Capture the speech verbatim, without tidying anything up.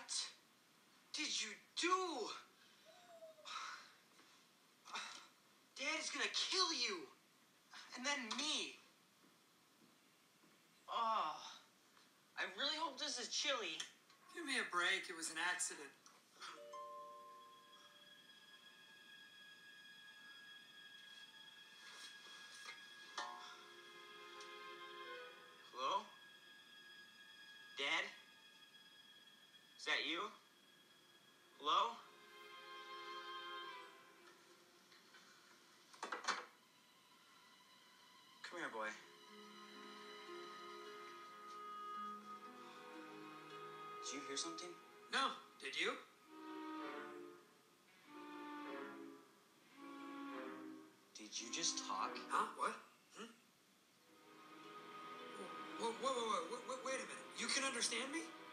What did you do? Dad is gonna kill you. And then me. Oh, I really hope this is chili. Give me a break. It was an accident. Hello? Dad? Is that you? Hello? Come here, boy. Did you hear something? No. Did you? Did you just talk? Huh? What? Hmm? Whoa, whoa, whoa, whoa, whoa, wait a minute. You can understand me?